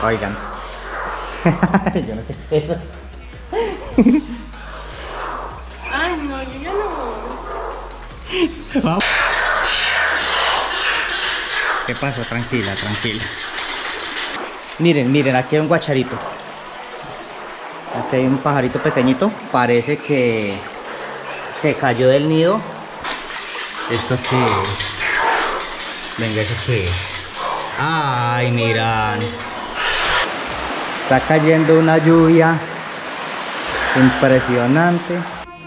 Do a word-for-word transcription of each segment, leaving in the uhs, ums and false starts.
Oigan. Yo no sé qué es eso. Ay, no, yo ya no. Vamos. ¿Qué pasó? Tranquila, tranquila. Miren, miren, aquí hay un guacharito. Aquí hay un pajarito pequeñito. Parece que se cayó del nido. ¿Esto qué es? Venga, ¿eso qué es? Ay, miran. Está cayendo una lluvia impresionante.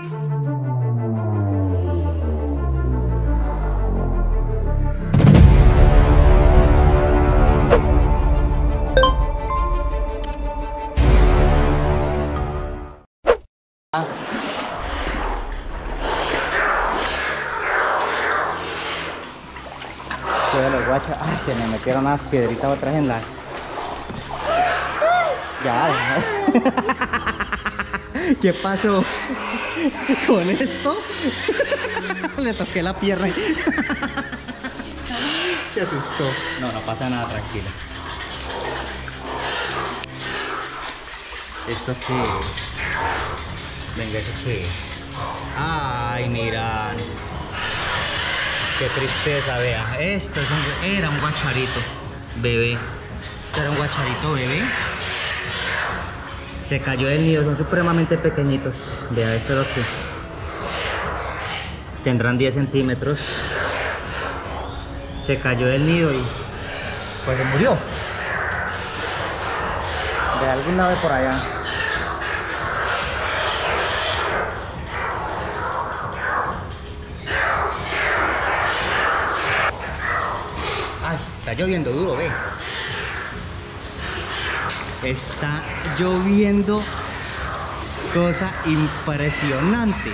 Los guachas, ay, se me metieron unas piedritas otras en las. Ya, ¿qué pasó con esto? Le toqué la pierna. Se asustó. No, no pasa nada, tranquila. ¿Esto qué es? Venga, ¿eso qué es? Ay, miran. Qué tristeza, vea. Esto es un, era un guacharito bebé. Esto era un guacharito bebé. Se cayó del nido, son supremamente pequeñitos. Vea, esto es lo que tendrán diez centímetros. Se cayó del nido y pues se murió. De algún lado de por allá. Está lloviendo duro, ve. Está lloviendo, cosa impresionante.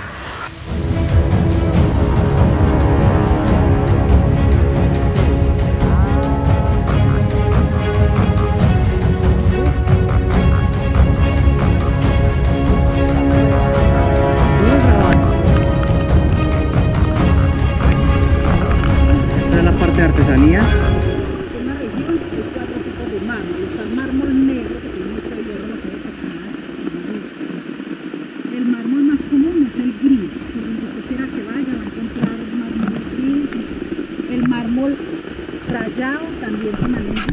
Esta es la parte de artesanía. Rayado también se maneja.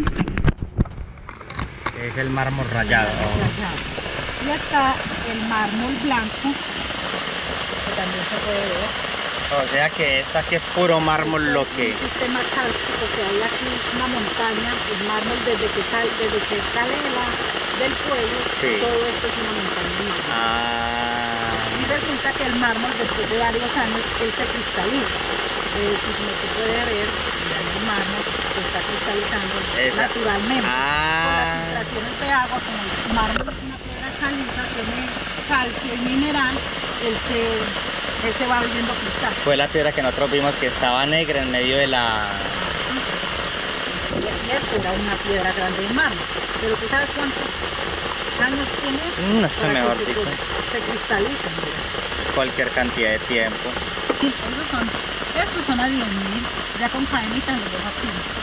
Es el mármol rayado. Rayado. Y está el mármol blanco, que también se puede ver. O sea que esta aquí es puro mármol lo que... Es un sistema cálcico que hay aquí, una montaña, el mármol desde que sale, desde que sale de la, del pueblo, sí. Todo esto es una montaña de mármol. Ah. Y resulta que el mármol después de varios años él se cristaliza. Eh, si no se puede ver, el mármol se está cristalizando esa. Naturalmente. Ah. Con las filtraciones de agua, como el mármol es una piedra caliza, tiene calcio y mineral, él se, él se va volviendo cristal. Fue la piedra que nosotros vimos que estaba negra en medio de la... Sí, y eso era una piedra grande de mármol. Pero ¿usted sabe cuántos años tiene eso? No sé, mejor dicho. Se, se cristaliza, mira. Cualquier cantidad de tiempo. Sí, esos son, estos son a diez mil, ya con cadenitas los dejo a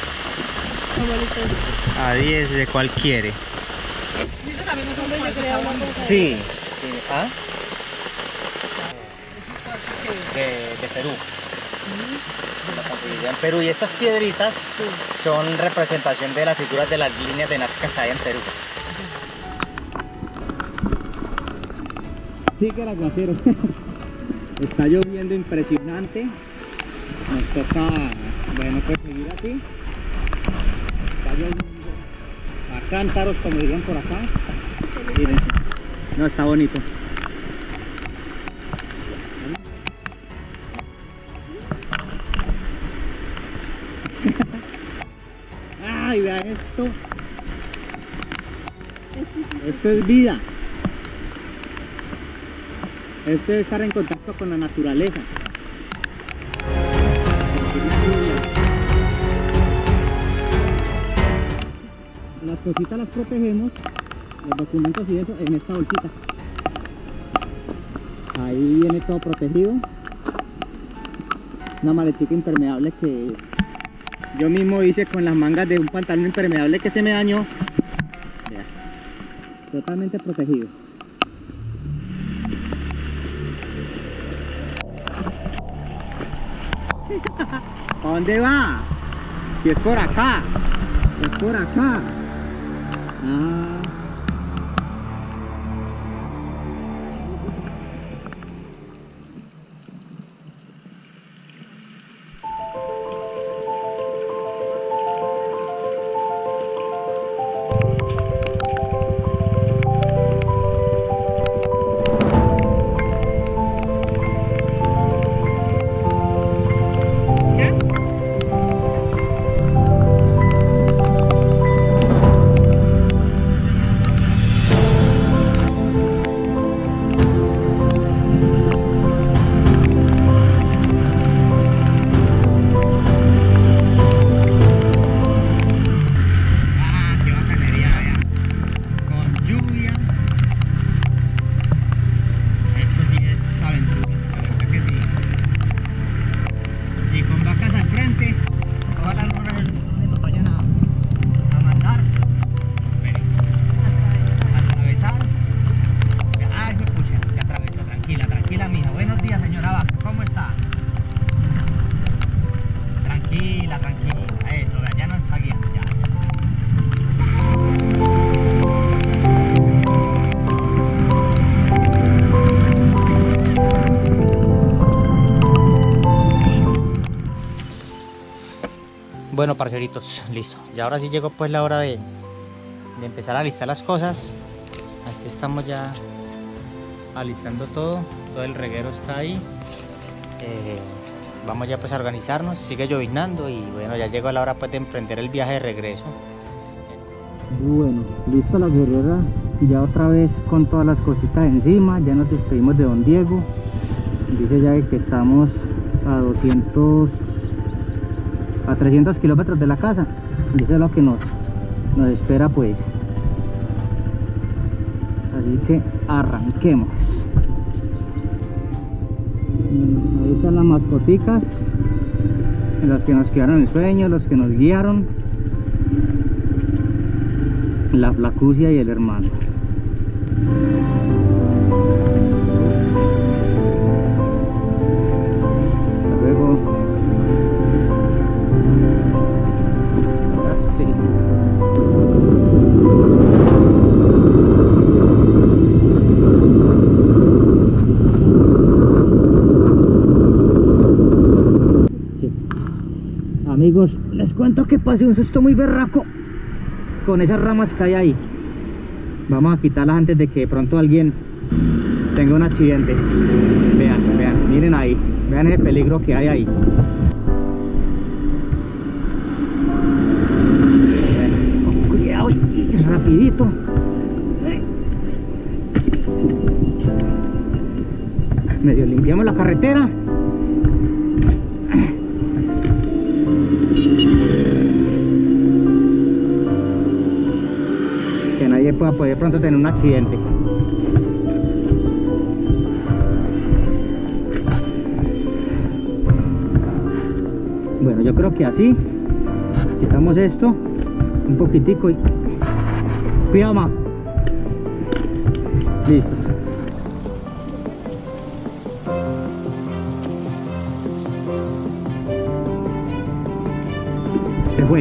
quince. A diez, ¿de cuál quiere? Dice también son de creo. Sí. ¿Ah? De, de Perú. Sí. Lo conseguiría en Perú. Y estas piedritas sí. Son representación de las figuras de las líneas de Nazca que hay en Perú. Sí, que el aguacero. Está lloviendo impresionante. Nos toca, bueno, pues seguir así. Está lloviendo a cántaros, como dirían por acá. Miren, no, está bonito. Ay, vea esto. Esto es vida. Esto es estar en contacto con la naturaleza. Las cositas las protegemos, los documentos y eso, en esta bolsita. Ahí viene todo protegido. Una maletica impermeable que yo mismo hice con las mangas de un pantalón impermeable que se me dañó. totalmente protegido. ¿A dónde va? Si es por acá. Es por acá. Ah. Bueno, parceritos, listo. Y ahora sí llegó pues la hora de, de empezar a alistar las cosas. Aquí estamos ya alistando todo. Todo el reguero está ahí. Eh, vamos ya pues a organizarnos. Sigue lloviznando y bueno, ya llegó la hora pues de emprender el viaje de regreso. Bueno, listo la guerrera. Ya otra vez con todas las cositas encima. Ya nos despedimos de don Diego. Dice ya que estamos a doscientos... a trescientos kilómetros de la casa, y eso es lo que nos, nos espera pues. Así que arranquemos. Ahí están las mascoticas, los que nos quedaron el sueño, los que nos guiaron, la Flacucia y el hermano. Amigos, les cuento que pasé un susto muy berraco con esas ramas que hay ahí. Vamos a quitarlas antes de que de pronto alguien tenga un accidente. Vean, vean, miren ahí, vean ese peligro que hay ahí. Bueno, con cuidado y rapidito. Medio limpiamos la carretera. Que nadie pueda poder pronto tener un accidente. Bueno, yo creo que así quitamos esto un poquitico y cuidado, ma. Listo. Se fue.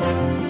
Chao.